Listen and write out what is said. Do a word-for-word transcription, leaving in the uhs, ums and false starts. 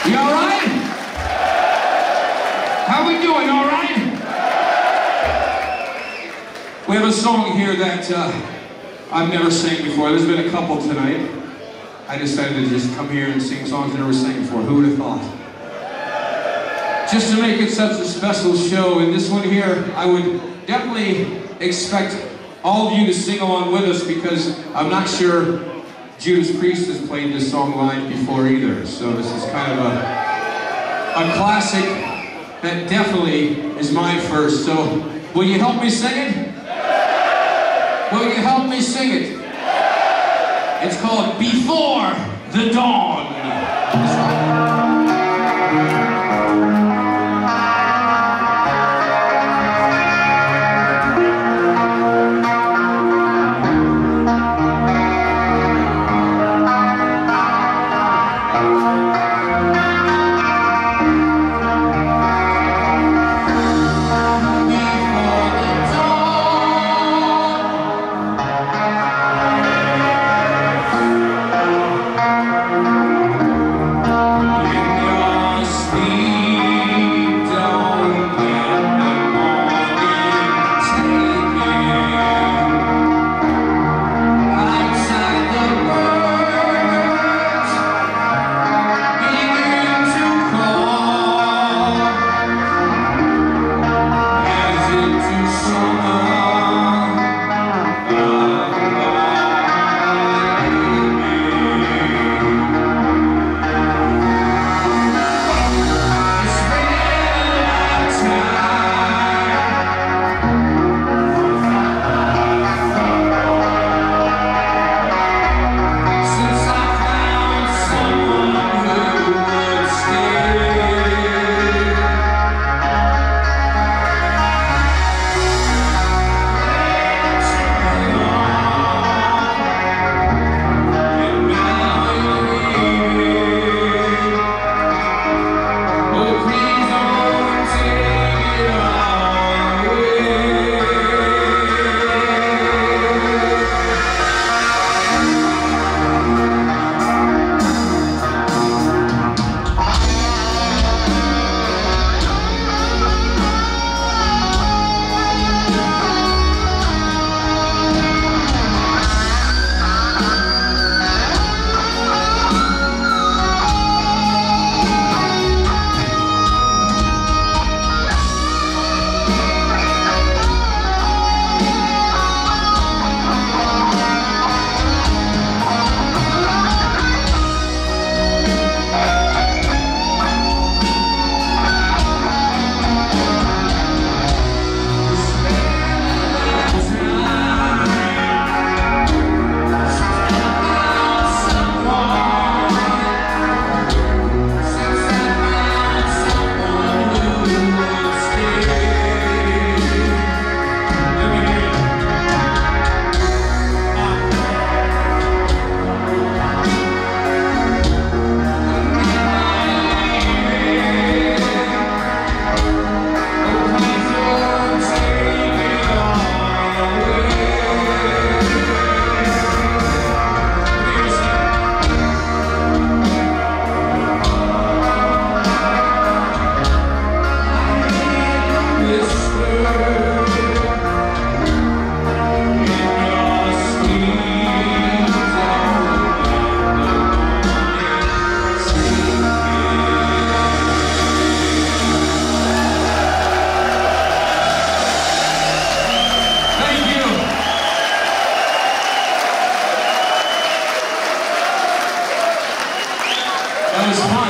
You all right? How we doing, all right? We have a song here that uh, I've never sang before. There's been a couple tonight. I decided to just come here and sing songs I never sang before. Who would have thought? Just to make it such a special show. And this one here, I would definitely expect all of you to sing along with us, because I'm not sure Judas Priest has played this song live before either. So this is kind of a, a classic that definitely is my first. So will you help me sing it? Will you help me sing it? It's called Before the Dawn. That was fun.